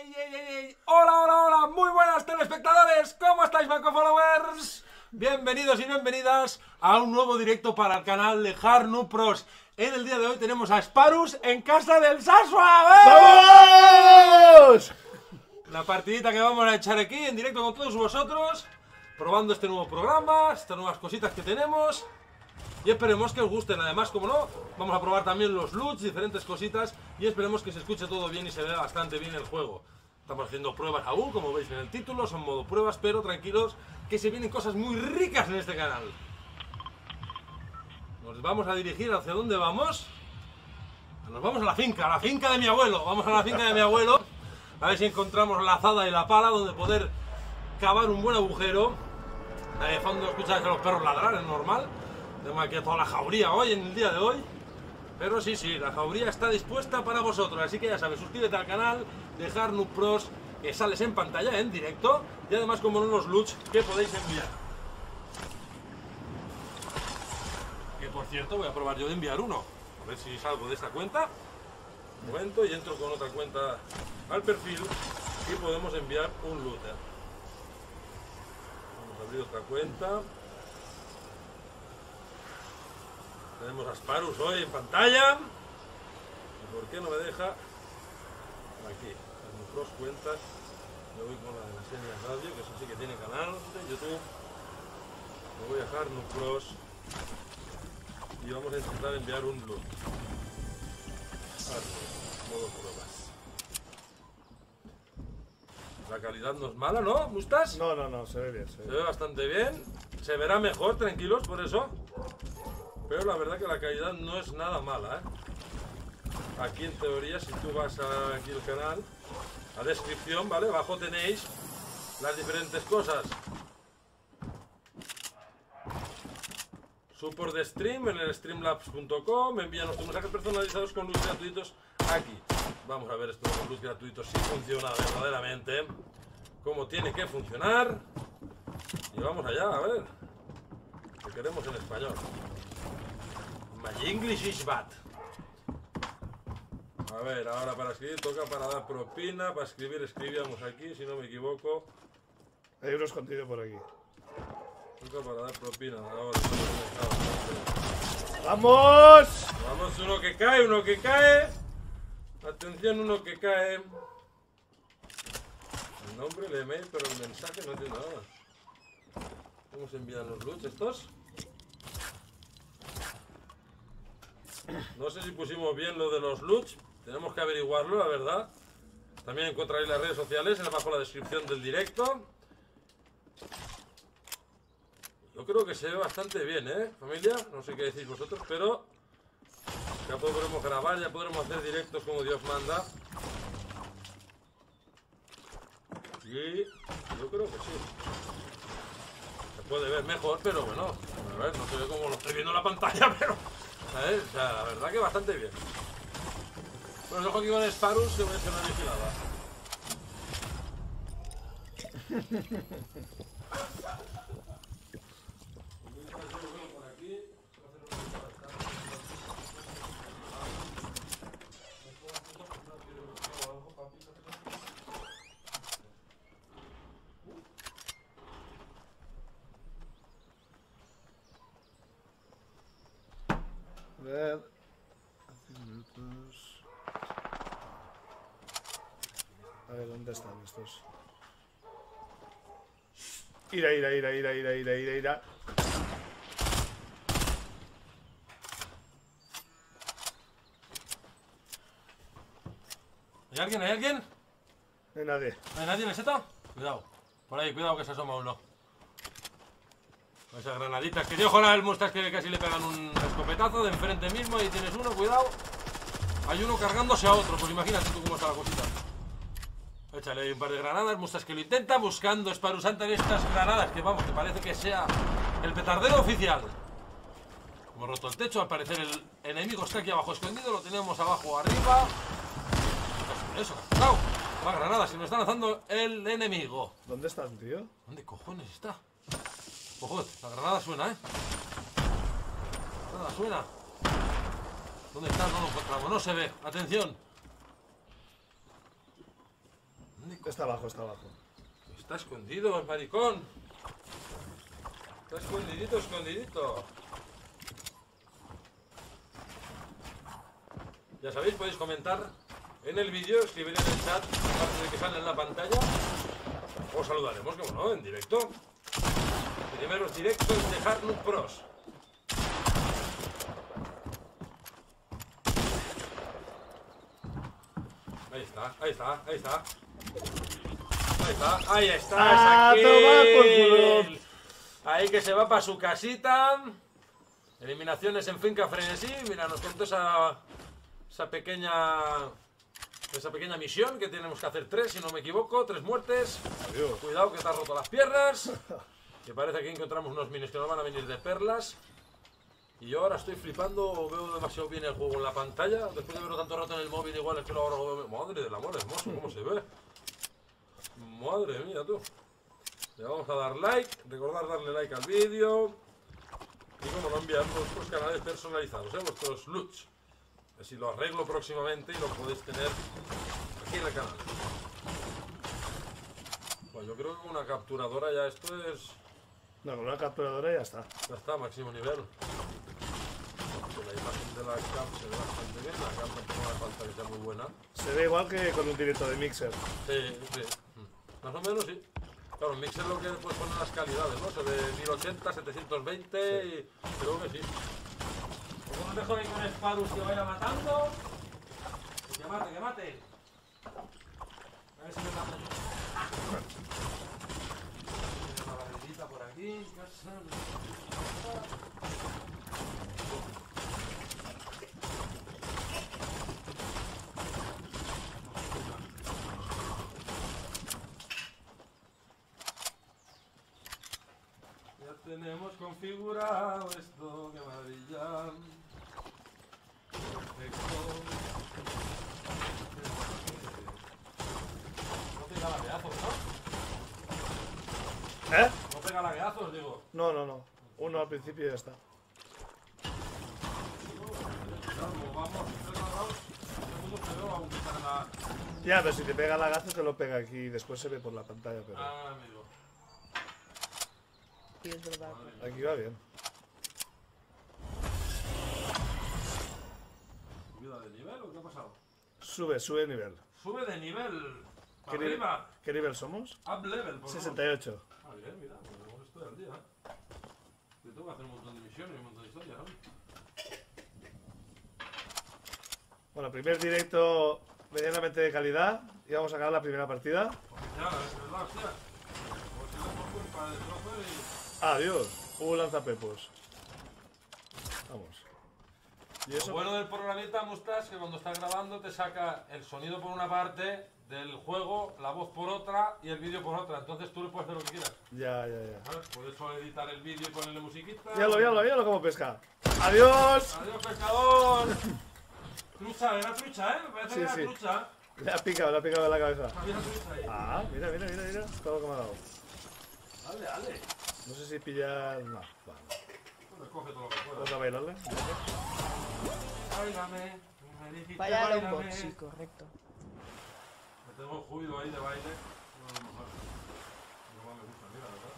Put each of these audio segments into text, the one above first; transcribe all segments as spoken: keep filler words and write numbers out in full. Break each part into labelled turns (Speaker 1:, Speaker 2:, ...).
Speaker 1: ey, ey, ey, ey. Hola, hola, hola, muy buenas telespectadores, ¿cómo estáis, Banco Followers? Bienvenidos y bienvenidas a un nuevo directo para el canal de Hard Noob Pros. En el día de hoy tenemos a Sparus en casa del Sasua.
Speaker 2: ¡Vamos!
Speaker 1: La partidita que vamos a echar aquí en directo con todos vosotros, probando este nuevo programa, estas nuevas cositas que tenemos. Y esperemos que os gusten. Además, como no, vamos a probar también los loots, diferentes cositas. Y esperemos que se escuche todo bien y se vea bastante bien el juego. Estamos haciendo pruebas aún, como veis en el título, son modo pruebas, pero tranquilos que se vienen cosas muy ricas en este canal. Nos vamos a dirigir hacia dónde vamos. Nos vamos a la finca, a la finca de mi abuelo. Vamos a la finca de mi abuelo. A ver si encontramos la azada y la pala donde poder cavar un buen agujero. De fondo escucháis a los perros ladrar, es normal. Tengo aquí toda la jauría hoy, en el día de hoy. Pero sí, sí, la jauría está dispuesta para vosotros. Así que ya sabes, suscríbete al canal de Hard Noob Pros, que sales en pantalla en directo. Y además como en unos loots que podéis enviar. Que por cierto voy a probar yo de enviar uno. A ver si salgo de esta cuenta. Un momento, y entro con otra cuenta al perfil y podemos enviar un looter. Vamos a abrir otra cuenta. Tenemos a Sparus hoy en pantalla. ¿Y por qué no me deja? Aquí, en mis dos cuentas. Yo voy con la de la Señas Radio, que eso sí que tiene canal de YouTube. Me voy a Hard Noob Pros y vamos a intentar enviar un loot. Así, modo pruebas. La calidad no es mala, ¿no, Mustas?
Speaker 2: No, no, no, se ve bien. Se ve,
Speaker 1: Se ve bastante bien. Se verá mejor, tranquilos, por eso. Pero la verdad que la calidad no es nada mala, ¿eh? Aquí en teoría, si tú vas a, aquí al canal, a descripción, ¿vale? Abajo tenéis las diferentes cosas. Support de stream en el streamlabs punto com. Envían nuestros mensajes personalizados con loots gratuitos aquí. Vamos a ver esto con loots gratuitos si funciona verdaderamente como tiene que funcionar. Y vamos allá, a ver. Lo queremos en español. My English is bad. A ver, ahora para escribir toca para dar propina. Para escribir escribíamos aquí, si no me equivoco.
Speaker 2: Hay uno escondido por aquí.
Speaker 1: Toca para dar propina. Ahora,
Speaker 2: ¡Vamos!
Speaker 1: vamos, uno que cae, uno que cae. Atención, uno que cae. El nombre, el email, pero el mensaje no tiene nada. ¿Cómo se envían los loots estos? No sé si pusimos bien lo de los loots. Tenemos que averiguarlo, la verdad. También encontraréis las redes sociales en abajo en la descripción del directo. Yo creo que se ve bastante bien, ¿eh, familia? No sé qué decís vosotros, pero ya podremos grabar, ya podremos hacer directos como Dios manda. Y yo creo que sí. Se puede ver mejor, pero bueno, a ver, no se ve como lo estoy viendo en la pantalla, pero... ¿sabes? O sea, la verdad que bastante bien. Bueno, dejo aquí con Sparus, que voy a hacer una vigilada. Por aquí.
Speaker 2: A ver. Hace minutos. A ver, ¿dónde están estos? Ira, ira, ira, ira, ira, ira, ira, ira.
Speaker 1: ¿Hay alguien? ¿Hay alguien?
Speaker 2: No hay nadie.
Speaker 1: ¿No hay nadie en el seto? Cuidado. Por ahí, cuidado que se asoma uno. Esas granaditas que dio Jonas Mustas que casi le pegan un escopetazo de enfrente mismo. Ahí tienes uno, cuidado. Hay uno cargándose a otro, pues imagínate tú cómo está la cosita. Échale ahí un par de granadas, Mustas que lo intenta buscando Sparus ante estas granadas, que vamos, que parece que sea el petardero oficial. Hemos roto el techo, al parecer el enemigo está aquí abajo escondido, lo tenemos abajo arriba. Eso, capturado. Más granadas, se nos está lanzando el enemigo.
Speaker 2: ¿Dónde están, tío?
Speaker 1: ¿Dónde cojones está? Ojo, la granada suena, ¿eh? La granada suena. ¿Dónde está? No lo encontramos, no se ve. Atención.
Speaker 2: Está abajo, está abajo.
Speaker 1: Está escondido el maricón. Está escondidito, escondidito. Ya sabéis, podéis comentar en el vídeo, escribir en el chat, aparte de que sale en la pantalla. Os saludaremos, como no, en directo. Primeros directos de Hardnut Pros. Ahí está, ahí está, ahí está. Ahí está, ahí está.
Speaker 2: ¡Ah,
Speaker 1: es
Speaker 2: toma por
Speaker 1: aquí.
Speaker 2: culo!
Speaker 1: Ahí que se va para su casita. Eliminaciones en Finca Frenesí. Mira, nos contó esa, esa pequeña esa pequeña misión que tenemos que hacer tres, si no me equivoco. Tres muertes.
Speaker 2: Adiós.
Speaker 1: Cuidado que te has roto las piernas. Que parece que encontramos unos minis que nos van a venir de perlas. Y yo ahora estoy flipando, veo demasiado bien el juego en la pantalla. Después de verlo tanto rato en el móvil, igual es que ahora lo veo. Madre del amor hermoso, cómo se ve. Madre mía, tú. Le vamos a dar like, recordar darle like al vídeo. Y como no, enviar vuestros canales personalizados, ¿eh? Vuestros loots. Así lo arreglo próximamente y lo podéis tener aquí en el canal. Pues yo creo que con una capturadora ya esto es...
Speaker 2: No, con una capturadora ya está.
Speaker 1: Ya está, máximo nivel. La imagen de la cam se ve bastante bien, la cam tampoco me hace falta que sea muy buena.
Speaker 2: Se ve igual que con un directo de Mixer.
Speaker 1: Sí, sí. Más o menos sí. Claro, en Mixer lo que puedes poner las calidades, ¿no? Se ve mil ochenta, setecientos veinte sí. Y creo que sí. Como os dejo ahí con Sparus que vaya matando. Que mate, que mate. A ver si me mata yo. Una barriguita por aquí, casa. Tenemos configurado esto, qué maravilla. Perfecto. No pega lagueazos, ¿no?
Speaker 2: ¿Eh?
Speaker 1: No pega lagueazos, digo.
Speaker 2: No, no, no. Uno al principio y ya está.
Speaker 1: Como vamos, tres rounds, segundos que veo, aunque está en la...
Speaker 2: Ya, pero si te pega lagazo te lo pega aquí y después se ve por la pantalla, pero...
Speaker 1: Ah, amigo.
Speaker 3: Sí, es verdad.
Speaker 2: Aquí va bien.
Speaker 1: ¿Subida de nivel o qué ha pasado?
Speaker 2: Sube, sube nivel.
Speaker 1: Sube de nivel.
Speaker 2: ¿Qué,
Speaker 1: Para
Speaker 2: nivel
Speaker 1: arriba.
Speaker 2: ¿Qué nivel somos?
Speaker 1: Up level, por favor.
Speaker 2: sesenta y ocho.
Speaker 1: Ah, bien, mira, pues estoy al día. Yo tengo que hacer un montón de misiones y un montón de historias, ¿no?
Speaker 2: Bueno, primer directo medianamente de calidad. Y vamos a acabar la primera partida.
Speaker 1: Oficial, a ver si es verdad, hostia. Pues si no, pues para el trozo y...
Speaker 2: Adiós. Hubo lanzapepos. Vamos. ¿Y
Speaker 1: Lo
Speaker 2: eso?
Speaker 1: bueno del programita, Mustas, es que cuando estás grabando te saca el sonido por una parte del juego, la voz por otra y el vídeo por otra. Entonces tú le puedes hacer lo que quieras.
Speaker 2: Ya, ya, ya.
Speaker 1: ¿Sabes? Puedes solo editar el vídeo y ponerle musiquita.
Speaker 2: Ya lo, ya lo, ya lo como pesca. ¡Adiós!
Speaker 1: ¡Adiós, pescador! Trucha, era trucha, ¿eh? Me parece
Speaker 2: Sí,
Speaker 1: que era
Speaker 2: sí.
Speaker 1: trucha.
Speaker 2: Le ha picado, le ha picado en la cabeza.
Speaker 1: Había trucha ahí.
Speaker 2: Ah, mira, mira, mira, mira. Todo lo que me ha dado.
Speaker 1: Dale, dale.
Speaker 2: No sé si pillar... No, vale.
Speaker 1: Pues coge todo lo que puedas.
Speaker 2: Vamos a bailarle.
Speaker 1: Báilame. Me dijiste
Speaker 3: Vaya lombo.
Speaker 1: báilame.
Speaker 3: Sí, correcto.
Speaker 1: Me tengo el júbilo ahí de baile. No, a lo mejor. No más me gusta, mira, ¿verdad?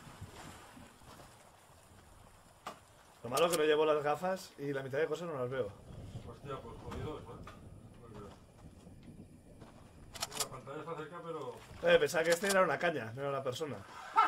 Speaker 2: Lo malo es que no llevo las gafas y la mitad de cosas no las veo.
Speaker 1: Hostia, pues jodido eso, ¿eh? La pantalla está cerca, pero...
Speaker 2: Eh, pensaba que este era una caña, no era una persona.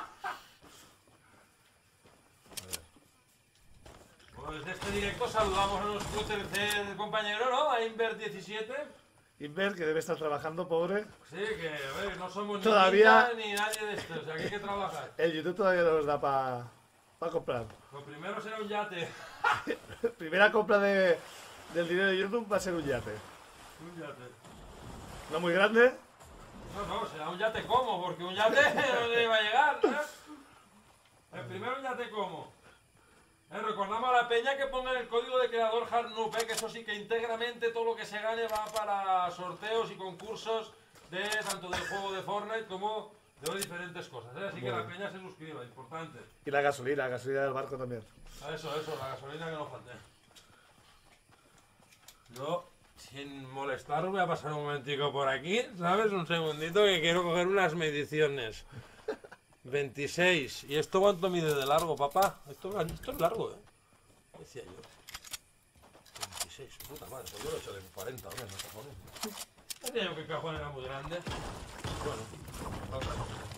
Speaker 1: Bueno, desde este directo saludamos a nuestro tercer compañero, ¿no? A Inver diecisiete.
Speaker 2: Inver, que debe estar trabajando, pobre.
Speaker 1: Sí, que, a ver, no somos
Speaker 2: Todavía-
Speaker 1: ni Ninja ni nadie de estos, o sea, que hay que trabajar.
Speaker 2: El YouTube todavía no nos da para pa comprar.
Speaker 1: Lo primero será un yate.
Speaker 2: Primera compra de, del dinero de YouTube va a ser un yate.
Speaker 1: Un yate.
Speaker 2: No muy grande.
Speaker 1: No, no, será un yate como, porque un yate no le va a llegar, ¿no? El primero un yate como. Eh, recordamos a la peña que pongan el código de creador Hardnut, eh, que eso sí que íntegramente todo lo que se gane va para sorteos y concursos de tanto del juego de Fortnite como de diferentes cosas, ¿eh? Así que la peña se suscriba, importante.
Speaker 2: Y la gasolina, la gasolina del barco también.
Speaker 1: Eso, eso, la gasolina que no falte. Yo Sin molestar, voy a pasar un momentico por aquí, ¿sabes? Un segundito que quiero coger unas mediciones. veintiséis. ¿Y esto cuánto mide de largo, papá? Esto, esto es largo, ¿eh? Decía yo. veintiséis, puta madre, pues yo lo he hecho de cuarenta, ¿no? Los cajones. Decía yo que el cajón era muy grande. Bueno, otra.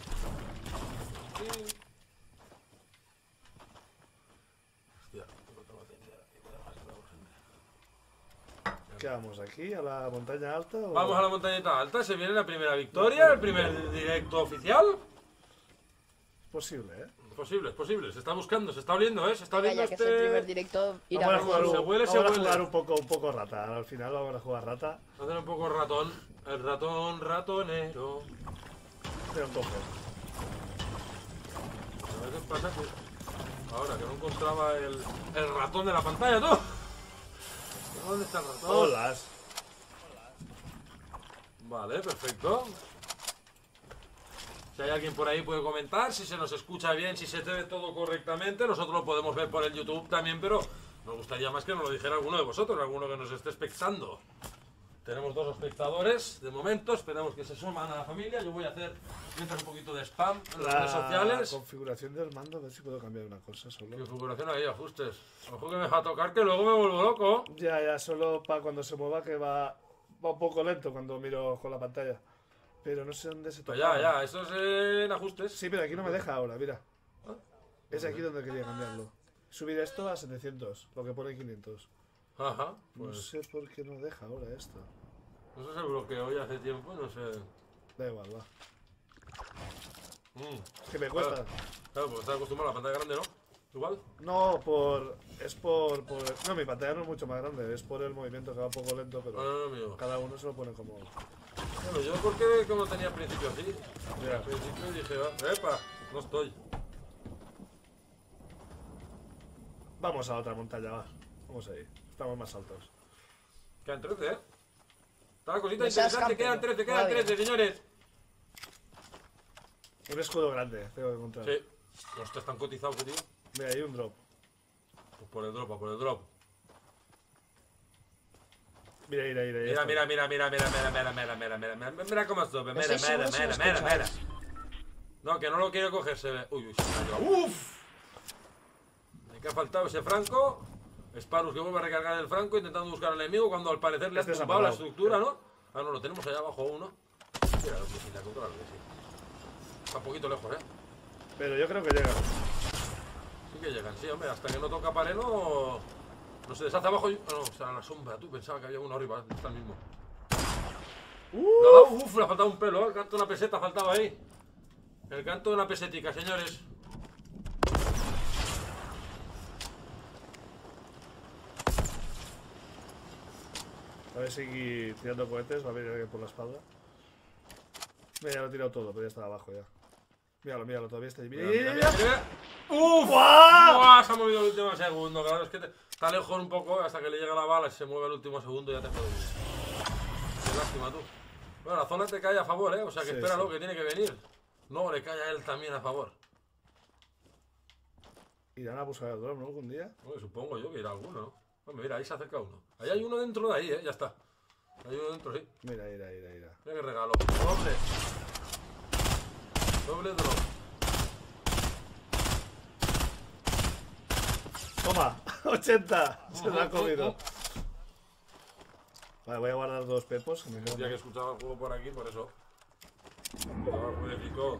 Speaker 1: Sí. Hostia, no tengo batería.
Speaker 2: ¿Qué vamos? ¿Aquí? ¿A la montaña alta? O...
Speaker 1: Vamos a la montañita alta, se viene la primera victoria, el primer directo oficial.
Speaker 2: Es posible, ¿eh?
Speaker 1: Posible, es posible, se está buscando, se está oliendo, ¿eh? Se está
Speaker 3: Venga,
Speaker 1: oliendo
Speaker 3: ya que
Speaker 1: este...
Speaker 3: es el primer directo, ir
Speaker 2: Vamos a
Speaker 3: a
Speaker 2: jugar,
Speaker 1: Se
Speaker 2: un,
Speaker 1: huele, se
Speaker 2: vamos a
Speaker 1: huele.
Speaker 2: jugar un, poco, un poco rata. Al final vamos a jugar rata.
Speaker 1: Hacer un poco ratón, el ratón ratonero.
Speaker 2: Pero un poco.
Speaker 1: A veces pasa que... Ahora, que no encontraba el, el ratón de la pantalla, ¿tú? ¿Dónde está el ratón?
Speaker 2: Holas.
Speaker 1: Vale, perfecto. Si hay alguien por ahí puede comentar, si se nos escucha bien, si se ve todo correctamente. Nosotros lo podemos ver por el YouTube también, pero nos gustaría más que nos lo dijera alguno de vosotros, alguno que nos esté espectando. Tenemos dos espectadores, de momento, esperamos que se suman a la familia. Yo voy a hacer mientras un poquito de spam en las redes
Speaker 2: La
Speaker 1: sociales.
Speaker 2: configuración del mando, a ver si puedo cambiar una cosa solo.
Speaker 1: Configuración ahí, ajustes. Ojo que me va a tocar que luego me vuelvo loco.
Speaker 2: Ya, ya, solo para cuando se mueva, que va, va un poco lento cuando miro con la pantalla. Pero no sé dónde se toca.
Speaker 1: Pues ya, ya, eso es en ajustes.
Speaker 2: Sí, pero aquí no me deja ahora, mira. Es aquí donde quería cambiarlo. Subir esto a setecientos, lo que pone quinientos.
Speaker 1: Ajá,
Speaker 2: No
Speaker 1: pues
Speaker 2: sé por qué no deja ahora esto.
Speaker 1: no sé si el bloqueo ya hace tiempo, no sé.
Speaker 2: Da igual, va.
Speaker 1: Mm.
Speaker 2: Es que me cuesta.
Speaker 1: Claro, claro, porque estás acostumbrado a la pantalla grande, ¿no? Igual.
Speaker 2: No, por... Es por, por... No, mi pantalla no es mucho más grande. Es por el movimiento que va un poco lento, pero...
Speaker 1: No, no, no, mío.
Speaker 2: Cada uno se lo pone como...
Speaker 1: Bueno, yo porque como tenía al principio así.
Speaker 2: Ya.
Speaker 1: Al principio dije, "Ah, epa, no estoy".
Speaker 2: Vamos a la otra montaña, va. Vamos ahí. Estamos más altos.
Speaker 1: Quedan trece, ¿eh? Está la cosita
Speaker 3: No seas
Speaker 1: interesante, quedan
Speaker 3: campeón,
Speaker 1: trece, quedan
Speaker 3: todavía.
Speaker 1: trece, señores.
Speaker 2: Un escudo grande, tengo que encontrar.
Speaker 1: Sí. Hostia, están cotizados, tío.
Speaker 2: Mira, hay un drop.
Speaker 1: Pues por el drop, a por el drop.
Speaker 2: Mira, mira, mira.
Speaker 1: Mira, mira, mira, mira, mira, mira, mira, mira, mira, mira, mira, mira cómo sube, mira,
Speaker 3: Estoy
Speaker 1: mira,
Speaker 3: seguro
Speaker 1: mira,
Speaker 3: si lo
Speaker 1: mira, mira.
Speaker 3: escucháis.
Speaker 1: No, que no lo quiero coger, se ve. Uy, uy, se me ha llevado. ¡Uf! ¿De qué ha faltado ese Franco? Sparus que vuelve a recargar el Franco intentando buscar al enemigo cuando al parecer le has
Speaker 2: Este se ha
Speaker 1: tumbado la
Speaker 2: parado.
Speaker 1: estructura, ¿no? Ah, no, lo tenemos allá abajo uno. Mira, lo que sí, la controla, lo que sí. Está un poquito lejos, ¿eh?
Speaker 2: Pero yo creo que llega.
Speaker 1: Sí que llegan, sí, hombre, hasta que no toca pared no... No se deshace abajo y... Ah, no, está en la sombra, tú pensaba que había uno arriba, está el mismo. Le ha dado- uf, le ha faltado un pelo, ¿eh? El canto de una peseta ha faltado ahí. El canto de una pesetica, señores.
Speaker 2: A ver si tirando cohetes va a venir alguien por la espalda. Mira, ya lo he tirado todo, pero ya está abajo ya. Míralo, míralo, todavía está ahí. Mira,
Speaker 1: Mira,
Speaker 2: mira,
Speaker 1: mira,
Speaker 2: mira.
Speaker 1: mira. ¡Uf!
Speaker 2: ¡Guau!
Speaker 1: ¡Buah! Se ha movido el último segundo, claro, es que te- está lejos un poco hasta que le llega la bala y se mueve el último segundo y ya te puedo ir. Qué lástima, tú. Bueno, la zona te cae a favor, ¿eh? O sea que
Speaker 2: Sí,
Speaker 1: espéralo,
Speaker 2: sí.
Speaker 1: que tiene que venir. No, le cae a él también a favor.
Speaker 2: Irán a buscar el drone, ¿no? Algún día.
Speaker 1: Bueno, supongo yo que irá alguno, ¿no? Hombre, mira, ahí se acerca uno. Ahí hay uno dentro de ahí, ¿eh? Ya está. Hay uno dentro, sí.
Speaker 2: Mira, mira, mira, mira.
Speaker 1: Mira qué regalo. Doble. Doble drop.
Speaker 2: ¡Toma! ¡ochenta! Se lo ha comido. Vale, voy a guardar dos pepos. Que me
Speaker 1: El día que
Speaker 2: quedan.
Speaker 1: escuchaba el juego por aquí, por eso. Escuchaba el jueguecito.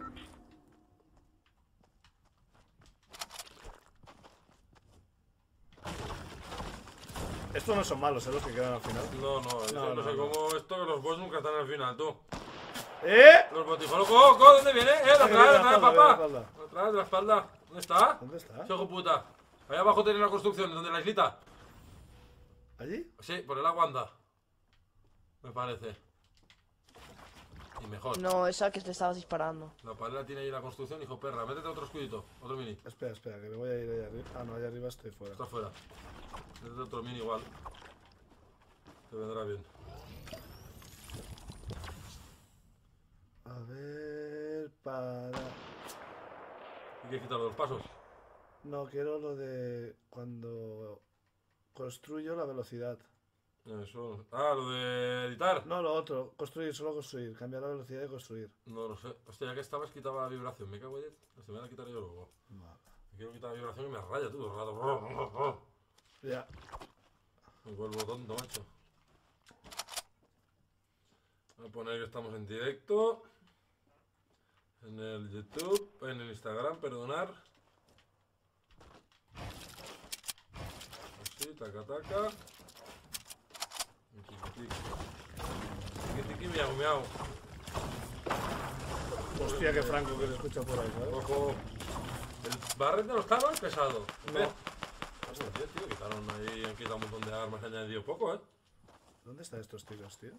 Speaker 2: Estos no son malos, ¿eh? Los que quedan al final.
Speaker 1: No, no, es que
Speaker 2: No,
Speaker 1: no,
Speaker 2: no,
Speaker 1: sé
Speaker 2: no.
Speaker 1: cómo esto, que los boss nunca están al final, tú.
Speaker 2: ¡Eh!
Speaker 1: Los botijolos. ¡Oh, oh! ¿Dónde viene? ¡Eh! ¡Detrás,
Speaker 2: Aquí viene la
Speaker 1: detrás,
Speaker 2: espalda,
Speaker 1: papá!
Speaker 2: viene la espalda.
Speaker 1: Detrás de la espalda. ¿Dónde está?
Speaker 2: ¿Dónde está?
Speaker 1: Ese hijo puta. Ahí abajo tiene la construcción, donde la islita.
Speaker 2: ¿Allí?
Speaker 1: Sí, por el agua anda. Me parece. Y mejor.
Speaker 3: No, esa que te estabas disparando.
Speaker 1: La pared tiene ahí la construcción, hijo perra. Métete otro escudito, otro mini.
Speaker 2: Espera, espera, que me voy a ir allá arriba. Ah, no, allá arriba estoy fuera.
Speaker 1: Está fuera. Métete otro mini igual. Te vendrá bien.
Speaker 2: A ver, para...
Speaker 1: ¿Y qué quitar los pasos?
Speaker 2: No, quiero lo de cuando construyo la velocidad.
Speaker 1: Eso. Ah, lo de editar.
Speaker 2: No, lo otro. Construir, solo construir. Cambiar la velocidad de construir.
Speaker 1: No lo sé. Hostia, ya que estabas, quitaba la vibración. Me cago en él. Se me va a quitar yo luego.
Speaker 2: Vale.
Speaker 1: Me quiero quitar la vibración y me raya todo el rato.
Speaker 2: Ya.
Speaker 1: Me vuelvo tonto, macho. Voy a poner que estamos en directo. En el YouTube, en el Instagram, perdonar. Así, taca, taca. Tiki, tiki. Tiki, tiki, miau, miau.
Speaker 2: Hostia, qué franco que se escucha por ahí, ¿sabes?
Speaker 1: Ojo. El barret no estaba pesado.
Speaker 2: No.
Speaker 1: ¿Ves? Bueno, tío, tío, quitaron ahí, han quitado un montón de armas, han añadido poco, ¿eh?
Speaker 2: ¿Dónde están estos tiros, tío?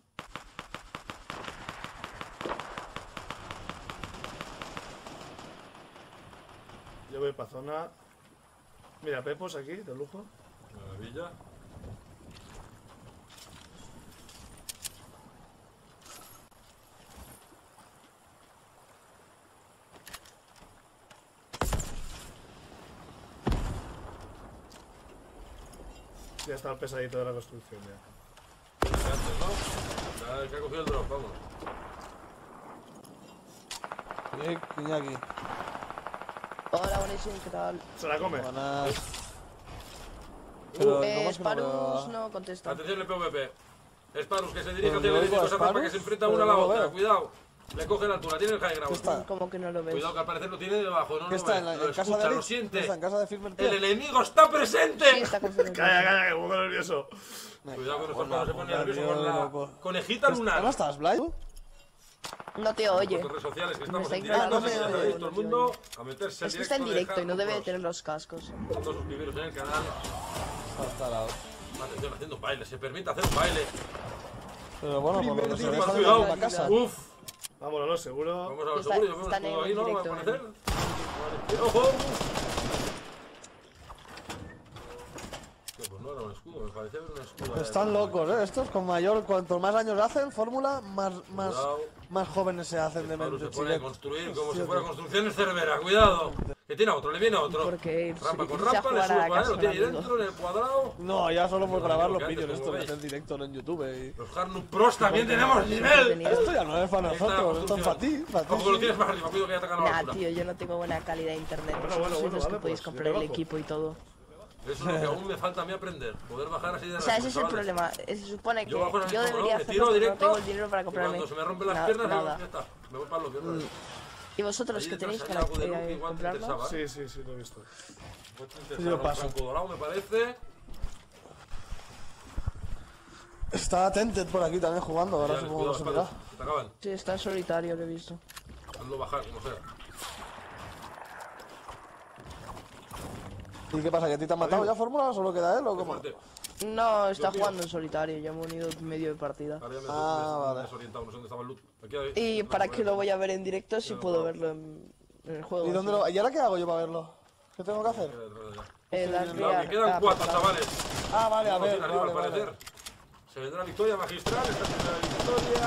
Speaker 2: Yo voy para zona. Mira, Pepos aquí, de lujo.
Speaker 1: Maravilla.
Speaker 2: Ya está el pesadito de la construcción ya.
Speaker 1: Antes, ¿no? Ya, el que ha cogido el drop, vamos.
Speaker 4: Eh, Iñaki.
Speaker 3: Hola, buenísimo, ¿qué tal?
Speaker 2: Se la come.
Speaker 4: Buenas. Pero, ¿cómo
Speaker 3: Eh,
Speaker 4: es que no
Speaker 3: Sparus
Speaker 4: veo?
Speaker 3: no contesta.
Speaker 1: Atención, el P V P. Sparus, que se dirige
Speaker 4: Pero
Speaker 1: hacia
Speaker 4: yo
Speaker 1: el
Speaker 4: oigo
Speaker 1: edificio
Speaker 4: a
Speaker 1: esa rampa que
Speaker 4: Sparus,
Speaker 1: se enfrenta
Speaker 4: pero
Speaker 1: una a la
Speaker 4: no lo
Speaker 1: otra.
Speaker 4: veo.
Speaker 1: Cuidado. Le coge la altura, tiene el high
Speaker 4: ¿Qué
Speaker 1: ground.
Speaker 4: está?
Speaker 3: ¿Cómo que no lo ves?
Speaker 1: Cuidado, que al parecer lo tiene debajo, no
Speaker 4: ¿Qué
Speaker 1: lo
Speaker 4: está?
Speaker 1: ve,
Speaker 4: ¿En, la,
Speaker 1: lo
Speaker 4: en casa
Speaker 1: escucha,
Speaker 4: de
Speaker 1: lo
Speaker 4: Lich?
Speaker 1: siente.
Speaker 4: ¿Está en casa de Firmer
Speaker 1: El enemigo está presente.
Speaker 3: Sí, está confirmado.
Speaker 2: Calla, calla, que un poco nervioso.
Speaker 1: Cuidado con estos
Speaker 4: Hola,
Speaker 1: manos, se pone
Speaker 4: hola,
Speaker 1: nervioso
Speaker 4: tío,
Speaker 1: con la
Speaker 4: loco.
Speaker 1: conejita
Speaker 4: ¿Dónde
Speaker 1: lunar.
Speaker 4: estás, Blay?
Speaker 3: No te oye.
Speaker 1: Por redes sociales que
Speaker 3: Me
Speaker 1: estamos
Speaker 3: está
Speaker 1: en directo,
Speaker 3: ignorando,
Speaker 1: así que
Speaker 4: no me
Speaker 1: ya
Speaker 4: oye,
Speaker 1: sabéis, todo el
Speaker 3: no te
Speaker 1: mundo a meterse
Speaker 3: Es que
Speaker 1: al
Speaker 3: está en directo y no debe
Speaker 1: Hardcore
Speaker 3: tener los cascos.
Speaker 1: Pros. Son dos suscribiros en el canal.
Speaker 4: Hasta la hora.
Speaker 1: Atención, haciendo un baile, se permite hacer un baile.
Speaker 4: Pero bueno, por lo que se
Speaker 3: Primer
Speaker 4: ve,
Speaker 3: día.
Speaker 4: está
Speaker 1: Cuidado.
Speaker 4: en la casa.
Speaker 1: Uf,
Speaker 2: Vámonos, seguro.
Speaker 1: vamos a lo
Speaker 3: Está-
Speaker 1: seguro, yo veo un
Speaker 3: están
Speaker 1: escudo
Speaker 3: en
Speaker 1: ahí, ¿no? Va a
Speaker 3: directo,
Speaker 1: aparecer.
Speaker 3: ¿eh?
Speaker 1: Vale. ¡Ojo! Tío, pues no era un escudo, me parecía ver un escudo.
Speaker 4: Están locos, ¿eh? Estos con mayor, cuanto más años hacen, fórmula, más, más,
Speaker 1: Cuidado.
Speaker 4: más jóvenes se hacen de
Speaker 1: Pablo
Speaker 4: mente.
Speaker 1: se pone a
Speaker 4: chiquet.
Speaker 1: construir como si
Speaker 4: Hostia,
Speaker 1: fuera
Speaker 4: tío.
Speaker 1: construcciones Cervera, cuidado. Que tiene a otro, le viene a otro.
Speaker 3: Porque
Speaker 1: Rampa
Speaker 3: si
Speaker 1: con
Speaker 3: quise
Speaker 1: rampa, le
Speaker 3: jugar a
Speaker 1: sube
Speaker 3: la
Speaker 1: para él,
Speaker 3: casa
Speaker 1: lo tiene ahí
Speaker 3: con amigos.
Speaker 1: dentro en el cuadrado.
Speaker 4: No, ya solo por
Speaker 1: No,
Speaker 4: grabar
Speaker 1: lo
Speaker 4: los
Speaker 1: que antes,
Speaker 4: vídeos
Speaker 1: como
Speaker 4: estos de
Speaker 1: veis.
Speaker 4: hacer directo en YouTube. Y...
Speaker 1: Los Harnum Pros también tenemos nivel.
Speaker 3: Tenía-
Speaker 4: Esto ya no es para
Speaker 1: Ahí está la
Speaker 4: nosotros, esto es para ti.
Speaker 1: construcción.
Speaker 4: Para ti,
Speaker 1: Ojo, que lo
Speaker 4: sí.
Speaker 1: tienes más arriba, cuidado que ya te acaba la
Speaker 3: Nah,
Speaker 1: basura.
Speaker 3: tío, yo no tengo buena calidad de internet.
Speaker 2: Bueno,
Speaker 3: Vosotros
Speaker 2: bueno,
Speaker 3: sois
Speaker 2: bueno,
Speaker 3: los que
Speaker 2: vale,
Speaker 3: podéis
Speaker 2: pues,
Speaker 3: comprar
Speaker 2: yo
Speaker 3: el
Speaker 2: te bajo.
Speaker 3: equipo y todo.
Speaker 1: Eso es lo que aún me falta a mí aprender. Poder bajar así de
Speaker 3: O sea, ese es el
Speaker 1: chavales.
Speaker 3: problema. eh, Se supone que
Speaker 1: Yo bajo
Speaker 3: yo
Speaker 1: así como, ¿no?
Speaker 3: debería
Speaker 1: Me
Speaker 3: hacerlo,
Speaker 1: tiro
Speaker 3: pero no
Speaker 1: directo.
Speaker 3: tengo el dinero para
Speaker 1: Y
Speaker 3: comprarme
Speaker 1: cuando se me rompen las
Speaker 3: na-
Speaker 1: piernas,
Speaker 3: nada.
Speaker 1: ya está. Me voy para los viernes.
Speaker 3: Y vosotros
Speaker 1: Ahí
Speaker 3: que
Speaker 1: detrás
Speaker 3: tenéis
Speaker 1: hay
Speaker 3: para
Speaker 1: algo de luz
Speaker 3: eh,
Speaker 1: que igual te
Speaker 3: comprarlo.
Speaker 1: interesaba.
Speaker 2: Sí, sí, sí, lo he visto.
Speaker 1: Pues te
Speaker 4: Sí,
Speaker 1: interesaba
Speaker 4: yo
Speaker 1: un
Speaker 4: paso.
Speaker 1: franco dorado, me parece.
Speaker 4: Está Tented por aquí también jugando, ahora
Speaker 1: Ya,
Speaker 4: supongo
Speaker 1: cuidado,
Speaker 4: que se verá.
Speaker 1: espaldas, que te acaban.
Speaker 3: Sí, está en solitario, lo he visto.
Speaker 1: Hazlo bajar, como sea.
Speaker 4: ¿Y qué pasa? ¿Que a ti te han matado ya fórmula o solo queda él o
Speaker 1: Qué
Speaker 4: cómo?
Speaker 1: fuerte.
Speaker 3: No, está
Speaker 1: Dios mío.
Speaker 3: jugando en solitario, ya me he unido medio de partida.
Speaker 1: Ahora ya me,
Speaker 4: Ah,
Speaker 1: me- me
Speaker 4: vale.
Speaker 1: he desorientado, no sé dónde estaba el loot. Aquí hay-
Speaker 3: ¿Y para qué lo voy a ver en directo si
Speaker 1: Ya lo
Speaker 3: puedo
Speaker 1: puedo.
Speaker 3: verlo en, en el juego?
Speaker 4: ¿Y dónde
Speaker 3: así?
Speaker 4: lo... ¿Y ahora qué hago yo para verlo? ¿Qué tengo que hacer?
Speaker 1: Queda detrás de allá.
Speaker 3: Eh,
Speaker 4: Sí,
Speaker 3: darle
Speaker 1: Cuidado,
Speaker 3: a-
Speaker 1: que quedan
Speaker 3: a
Speaker 1: cuatro,
Speaker 3: apretar.
Speaker 1: chavales.
Speaker 4: Ah, vale, a
Speaker 1: Vamos
Speaker 4: ver,
Speaker 1: arriba,
Speaker 4: vale,
Speaker 1: al
Speaker 4: vale.
Speaker 1: parecer. Se vendrá victoria magistral, esta primera victoria.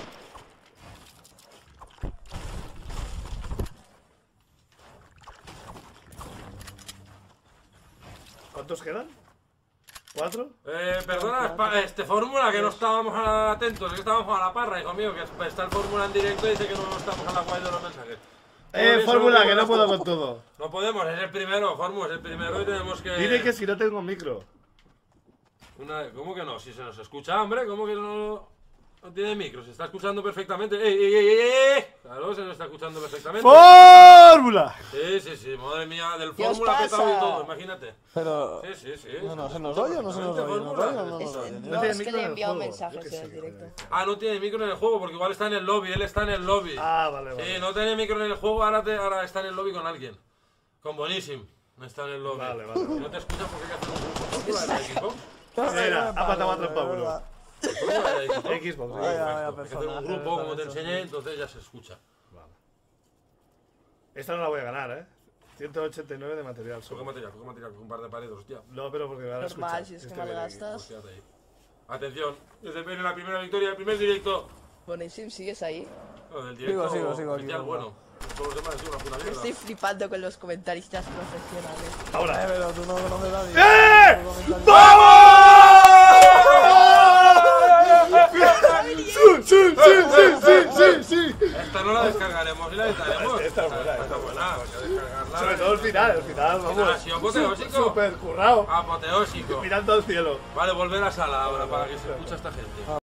Speaker 2: ¿Cuántos quedan? ¿Cuatro?
Speaker 1: Eh, perdona, Spa- este Fórmula, que no estábamos atentos, que estábamos a la parra, hijo mío, que está el Fórmula en directo y dice que no estamos a la guay de los mensajes. Todo
Speaker 2: Eh,
Speaker 1: bien,
Speaker 2: Fórmula,
Speaker 1: solo
Speaker 2: que no
Speaker 1: digo
Speaker 2: puedo
Speaker 1: esto.
Speaker 2: con todo.
Speaker 1: No podemos, es el primero, Fórmula, es el primero y tenemos que...
Speaker 2: Dile que si no tengo micro.
Speaker 1: Una- ¿Cómo que no? Si se nos escucha, hombre, ¿cómo que no, no tiene micro? Se está escuchando perfectamente. ¡Ey, ey, ey, ey! ey! Claro, se nos está escuchando perfectamente.
Speaker 2: ¡Fórmula!
Speaker 1: Sí, sí, sí, madre mía, del
Speaker 3: ¿Qué os
Speaker 1: Fórmula petado y
Speaker 3: pasa?
Speaker 1: todo, imagínate.
Speaker 4: Pero...
Speaker 1: Sí, sí, sí.
Speaker 4: No, no, ¿se nos oye o no se nos oye? ¿Nos oye o no
Speaker 3: Es-
Speaker 4: nos oye?
Speaker 3: no,
Speaker 2: No tiene
Speaker 3: es que
Speaker 2: micro
Speaker 3: le he
Speaker 2: en el
Speaker 3: enviado
Speaker 2: juego.
Speaker 3: mensajes
Speaker 2: Yo qué
Speaker 3: en el
Speaker 2: sé,
Speaker 3: directo.
Speaker 2: joder.
Speaker 1: Ah, no tiene micro en el juego porque igual está en el lobby, él está en el lobby.
Speaker 2: Ah, vale,
Speaker 1: Sí,
Speaker 2: vale.
Speaker 1: no tiene micro en el juego, ahora, te- ahora está en el lobby con alguien. Con Bonísimo. No está en el lobby.
Speaker 2: Vale, vale,
Speaker 1: Si
Speaker 2: vale.
Speaker 1: no te escuchas porque hay que hacer un grupo Fórmula de la Xbox.
Speaker 2: Mira, ha matado a trompa uno.
Speaker 1: Fórmula de la Xbox.
Speaker 2: Xbox,
Speaker 4: Vaya,
Speaker 2: Xbox.
Speaker 4: vaya
Speaker 1: Hay que hacer un
Speaker 4: personaje,
Speaker 1: grupo, como te
Speaker 4: eso, sí.
Speaker 1: enseñé, entonces ya se escucha.
Speaker 2: Vale. Esta no la voy a ganar, ¿eh? ciento ochenta y nueve de material
Speaker 1: Coge
Speaker 2: solo.
Speaker 1: material, coge material, coge un par de paredes, hostia.
Speaker 2: No, pero porque me van a escuchar.
Speaker 3: Normal, si es que
Speaker 2: Estoy bien aquí.
Speaker 3: malgastas.
Speaker 1: Pues quédate ahí. Atención, que se viene la primera victoria del primer directo.
Speaker 3: Bueno, y Sim, ¿sigues ahí?
Speaker 1: No, del directo
Speaker 4: sigo, sigo aquí,
Speaker 1: oficial,
Speaker 4: por
Speaker 1: bueno. Todos los demás han sido una puta mierda.
Speaker 3: Estoy flipando con los comentaristas profesionales.
Speaker 4: Eh,
Speaker 2: Ahora.
Speaker 4: pero tú no conoces a nadie.
Speaker 2: ¡Eh!
Speaker 4: No conoces a nadie.
Speaker 2: ¡Vamos! sí, sí, sí, sí, sí, sí.
Speaker 1: Esta no la descargaremos y la editaremos.
Speaker 2: Esta es buena,
Speaker 1: Esta
Speaker 2: esta
Speaker 1: es buena, hay que descargarla.
Speaker 2: Sobre todo el final, el final, vamos.
Speaker 1: Ha sido apoteósico.
Speaker 2: Súper currado.
Speaker 1: Apoteósico.
Speaker 2: Mirando al cielo.
Speaker 1: Vale, volver a sala ahora para que se escuche esta gente.